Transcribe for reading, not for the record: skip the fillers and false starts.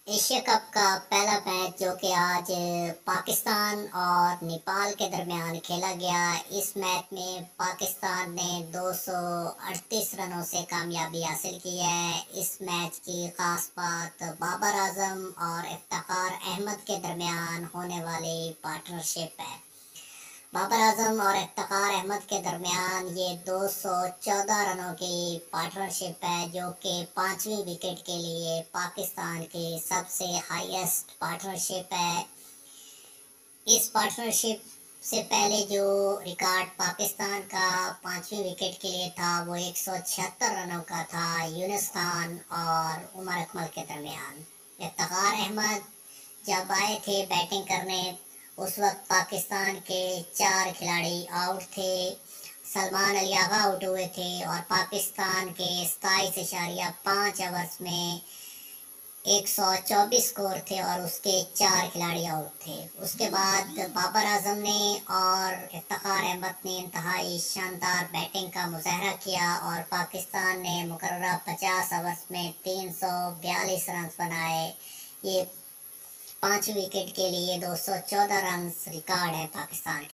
Asia cup کا پہلا match جو کہ آج پاکستان اور نیپال کے درمیان کھیلا گیا، اس میچ میں پاکستان نے 238 رنوں سے کامیابی حاصل کی ہے۔ اس میچ کی خاص بات بابر اعظم اور افتخار احمد کے درمیان ہونے والی پارٹنرشپ ہے۔ بابر اعظم اور افتخار احمد کے درمیان یہ 214 رنوں کی پارٹنرشپ ہے، جو کہ 5ویں وکٹ کے لیے پاکستان کی سب سے ہائیسٹ پارٹنرشپ ہے۔ اس پارٹنرشپ سے پہلے جو ریکارڈ پاکستان کا 5ویں وکٹ کے لیے تھا وہ 176 رنوں کا تھا، یونس خان اور عمر اکمل کے درمیان۔ افتخار احمد جب آئے تھے بیٹنگ کرنے، اس وقت پاکستان کے 4 کھلاڑی آؤٹ تھے۔ سلمان علی آغا آؤٹ ہوئے تھے اور پاکستان کے 27.5 اوورز میں 124 سکور تھے اور اس کے 4 کھلاڑی آؤٹ تھے۔ اس کے بعد بابر اعظم نے اور افتخار احمد نے انتہائی شاندار بیٹنگ کا مظاہرہ کیا اور پاکستان نے مقررہ 50 اوورز میں 342 رنز بنائے۔ یہ 5 وکٹ کے لیے 214 رنز ریکارڈ ہے پاکستان